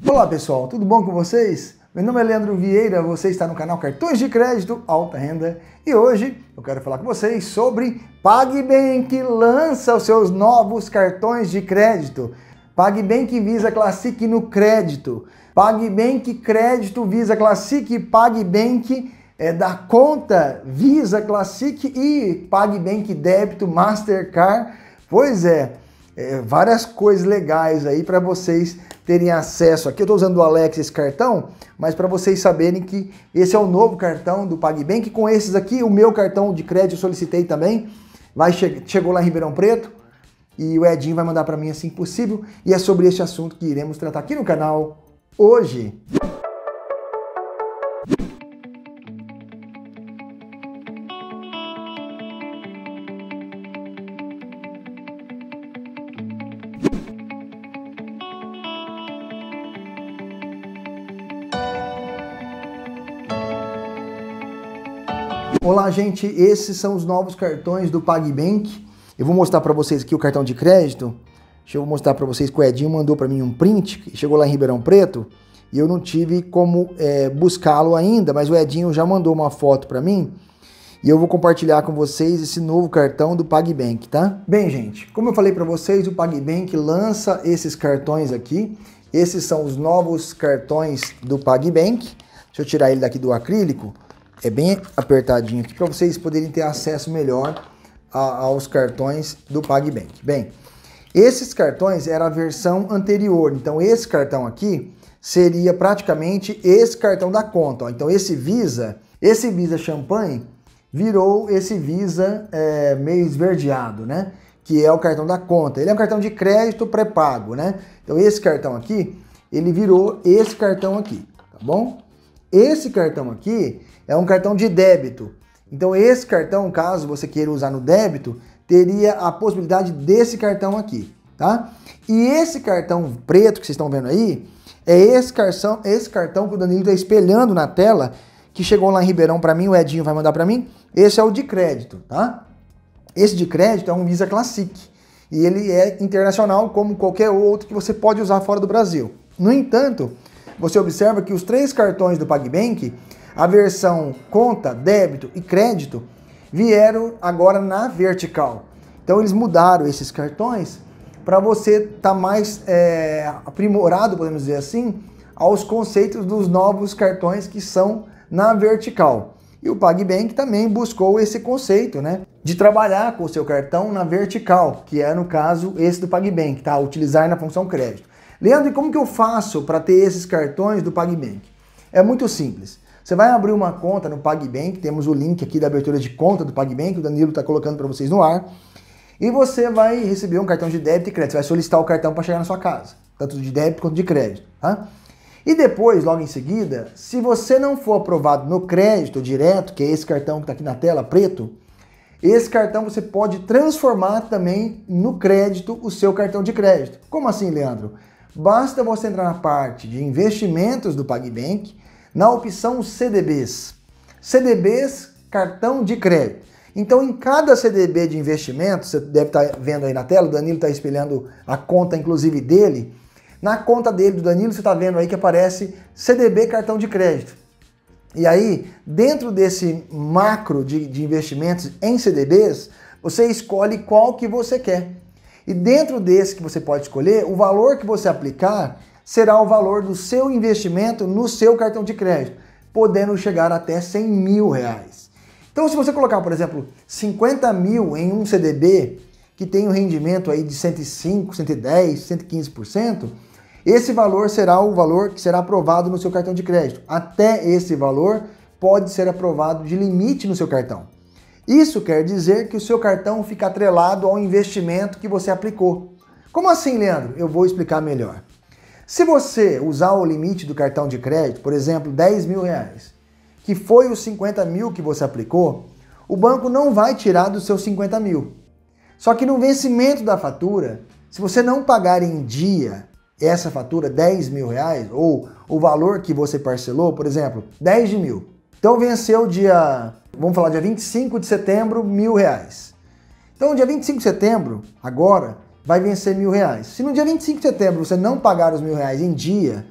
Olá pessoal, tudo bom com vocês? Meu nome é Leandro Vieira, você está no canal Cartões de Crédito Alta Renda e hoje eu quero falar com vocês sobre PagBank lança os seus novos cartões de crédito. PagBank Visa Classic no crédito, PagBank Crédito Visa Classic, PagBank da conta Visa Classic e PagBank Débito Mastercard. Pois é, várias coisas legais aí para vocês terem acesso. Aqui eu estou usando o Alex esse cartão, mas para vocês saberem que esse é o novo cartão do PagBank. Com esses aqui, o meu cartão de crédito eu solicitei também, chegou lá em Ribeirão Preto e o Edinho vai mandar para mim assim que possível. E é sobre este assunto que iremos tratar aqui no canal hoje. Olá gente, esses são os novos cartões do PagBank. Eu vou mostrar para vocês aqui o cartão de crédito. Deixa eu mostrar para vocês que o Edinho mandou para mim um print, chegou lá em Ribeirão Preto e eu não tive como buscá-lo ainda, mas o Edinho já mandou uma foto para mim e eu vou compartilhar com vocês esse novo cartão do PagBank, tá? Bem gente, como eu falei para vocês, o PagBank lança esses cartões aqui. Esses são os novos cartões do PagBank. Deixa eu tirar ele daqui do acrílico. É bem apertadinho aqui para vocês poderem ter acesso melhor aos cartões do PagBank. Bem, esses cartões era a versão anterior, então esse cartão aqui seria praticamente esse cartão da conta. Ó. Então esse Visa Champanhe virou esse Visa meio esverdeado, né? Que é o cartão da conta. Ele é um cartão de crédito pré-pago, né? Então esse cartão aqui, ele virou esse cartão aqui, tá bom? Esse cartão aqui é um cartão de débito. Então esse cartão, caso você queira usar no débito, teria a possibilidade desse cartão aqui, tá? E esse cartão preto que vocês estão vendo aí, é esse cartão que o Danilo está espelhando na tela, que chegou lá em Ribeirão para mim, o Edinho vai mandar para mim. Esse é o de crédito, tá? Esse de crédito é um Visa Classic. E ele é internacional como qualquer outro que você pode usar fora do Brasil. No entanto, você observa que os três cartões do PagBank, a versão conta, débito e crédito, vieram agora na vertical. Então eles mudaram esses cartões para você estar mais aprimorado, podemos dizer assim, aos conceitos dos novos cartões que são na vertical. E o PagBank também buscou esse conceito, né, de trabalhar com o seu cartão na vertical, que é no caso esse do PagBank, tá? Utilizar na função crédito. Leandro, e como que eu faço para ter esses cartões do PagBank? É muito simples. Você vai abrir uma conta no PagBank, temos o link aqui da abertura de conta do PagBank, o Danilo está colocando para vocês no ar, e você vai receber um cartão de débito e crédito. Você vai solicitar o cartão para chegar na sua casa, tanto de débito quanto de crédito, tá? E depois, logo em seguida, se você não for aprovado no crédito direto, que é esse cartão que está aqui na tela, preto, esse cartão você pode transformar também no crédito o seu cartão de crédito. Como assim, Leandro? Basta você entrar na parte de investimentos do PagBank, na opção CDBs. CDBs, cartão de crédito. Então, em cada CDB de investimento, você deve estar vendo aí na tela, o Danilo está espelhando a conta, inclusive, dele. Na conta dele, do Danilo, você está vendo aí que aparece CDB cartão de crédito. E aí, dentro desse macro de investimentos em CDBs, você escolhe qual que você quer. E dentro desse que você pode escolher, o valor que você aplicar será o valor do seu investimento no seu cartão de crédito, podendo chegar até 100 mil reais. Então, se você colocar, por exemplo, 50 mil em um CDB, que tem um rendimento aí de 105, 110, 115%, esse valor será o valor que será aprovado no seu cartão de crédito. Até esse valor pode ser aprovado de limite no seu cartão. Isso quer dizer que o seu cartão fica atrelado ao investimento que você aplicou. Como assim, Leandro? Eu vou explicar melhor. Se você usar o limite do cartão de crédito, por exemplo, 10 mil reais, que foi os 50 mil que você aplicou, o banco não vai tirar dos seus 50 mil. Só que no vencimento da fatura, se você não pagar em dia essa fatura, 10 mil reais, ou o valor que você parcelou, por exemplo, 10 de mil. Então venceu dia, vamos falar dia 25 de setembro, R$1.000. Então dia 25 de setembro, agora, vai vencer R$1.000. Se no dia 25 de setembro você não pagar os R$1.000 em dia,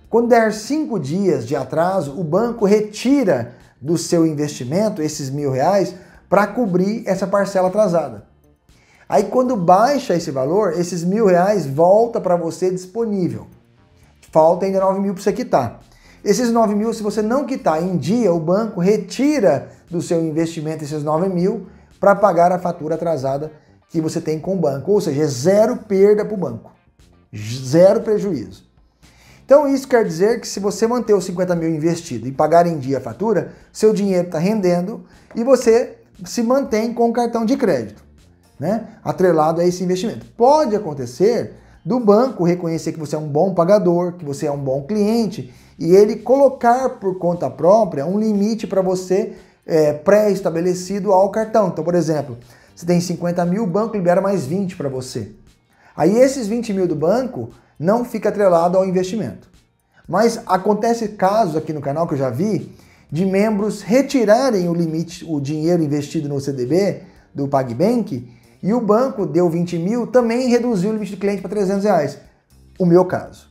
Quando der 5 dias de atraso, o banco retira do seu investimento esses R$1.000 para cobrir essa parcela atrasada. Aí quando baixa esse valor, esses R$1.000 volta para você disponível. Falta ainda 9 mil para você quitar. Esses 9 mil, se você não quitar em dia, o banco retira do seu investimento esses 9 mil para pagar a fatura atrasada que você tem com o banco. Ou seja, é zero perda para o banco. Zero prejuízo. Então isso quer dizer que se você manter os 50 mil investido e pagar em dia a fatura, seu dinheiro está rendendo e você se mantém com o cartão de crédito, né? Atrelado a esse investimento. Pode acontecer do banco reconhecer que você é um bom pagador, que você é um bom cliente e ele colocar por conta própria um limite para você pré-estabelecido ao cartão. Então, por exemplo, você tem 50 mil, o banco libera mais 20 para você. Aí esses 20 mil do banco não fica atrelado ao investimento. Mas acontece casos aqui no canal que eu já vi de membros retirarem o limite, o dinheiro investido no CDB do PagBank e o banco deu 20 mil, também reduziu o limite do cliente para R$300. O meu caso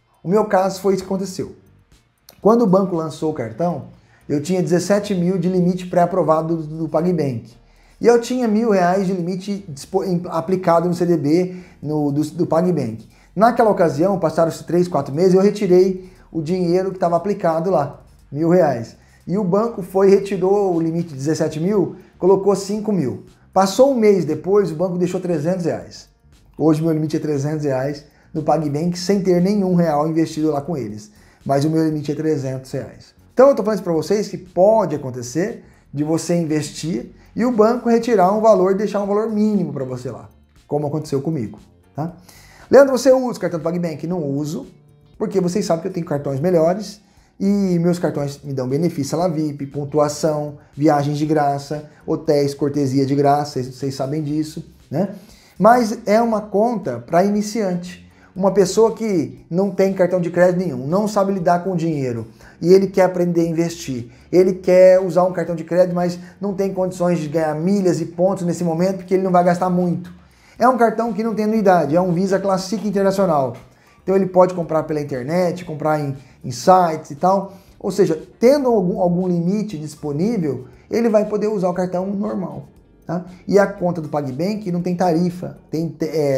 foi isso que aconteceu. Quando o banco lançou o cartão, eu tinha 17 mil de limite pré-aprovado do PagBank. E eu tinha R$1.000 de limite aplicado no CDB do PagBank. Naquela ocasião, passaram-se 3, 4 meses, eu retirei o dinheiro que estava aplicado lá, R$1.000. E o banco retirou o limite de 17 mil, colocou 5 mil. Passou um mês depois, o banco deixou R$300. Hoje meu limite é R$300 no PagBank, sem ter nenhum real investido lá com eles. Mas o meu limite é R$300. Então eu estou falando isso para vocês que pode acontecer de você investir e o banco retirar um valor e deixar um valor mínimo para você lá, como aconteceu comigo, tá? Leandro, você usa o cartão do PagBank? Não uso, porque vocês sabem que eu tenho cartões melhores e meus cartões me dão benefício à VIP, pontuação, viagens de graça, hotéis, cortesia de graça, vocês sabem disso, né? Mas é uma conta para iniciante. Uma pessoa que não tem cartão de crédito nenhum, não sabe lidar com o dinheiro e ele quer aprender a investir. Ele quer usar um cartão de crédito, mas não tem condições de ganhar milhas e pontos nesse momento porque ele não vai gastar muito. É um cartão que não tem anuidade, é um Visa Classic Internacional. Então ele pode comprar pela internet, comprar em sites e tal. Ou seja, tendo algum limite disponível, ele vai poder usar o cartão normal. Tá? E a conta do PagBank não tem tarifa, tem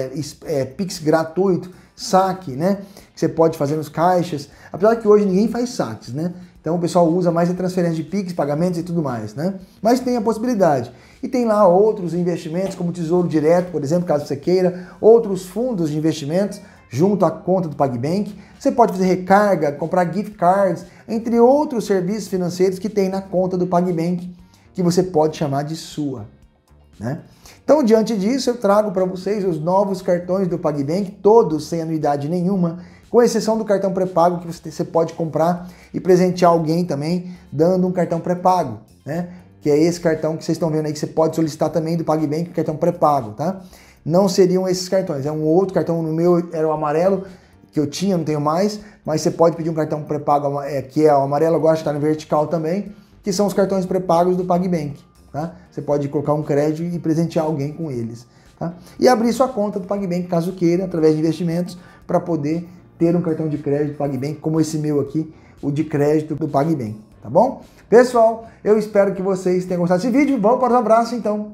Pix gratuito, saque, né? Que você pode fazer nos caixas. Apesar que hoje ninguém faz saques, né? Então o pessoal usa mais a transferência de Pix, pagamentos e tudo mais, né? Mas tem a possibilidade. E tem lá outros investimentos, como Tesouro Direto, por exemplo, caso você queira, outros fundos de investimentos junto à conta do PagBank. Você pode fazer recarga, comprar gift cards, entre outros serviços financeiros que tem na conta do PagBank, que você pode chamar de sua, né? Então, diante disso, eu trago para vocês os novos cartões do PagBank, todos sem anuidade nenhuma, com exceção do cartão pré-pago que você pode comprar e presentear alguém também, dando um cartão pré-pago, né? Que é esse cartão que vocês estão vendo aí, que você pode solicitar também do PagBank, cartão pré-pago, tá? Não seriam esses cartões, é um outro cartão, no meu era o amarelo, que eu tinha, não tenho mais, mas você pode pedir um cartão pré-pago, que é o amarelo, eu gosto de estar no vertical também, que são os cartões pré-pagos do PagBank, tá? Você pode colocar um crédito e presentear alguém com eles, tá? E abrir sua conta do PagBank, caso queira, através de investimentos, para poder ter um cartão de crédito do PagBank, como esse meu aqui, o de crédito do PagBank, tá bom? Pessoal, eu espero que vocês tenham gostado desse vídeo. Vamos para os abraços, então.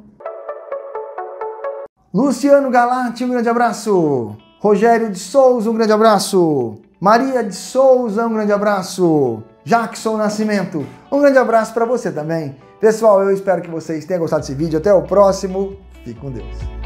Luciano Galati, um grande abraço. Rogério de Souza, um grande abraço. Maria de Souza, um grande abraço. Jackson Nascimento, um grande abraço para você também. Pessoal, eu espero que vocês tenham gostado desse vídeo. Até o próximo. Fique com Deus.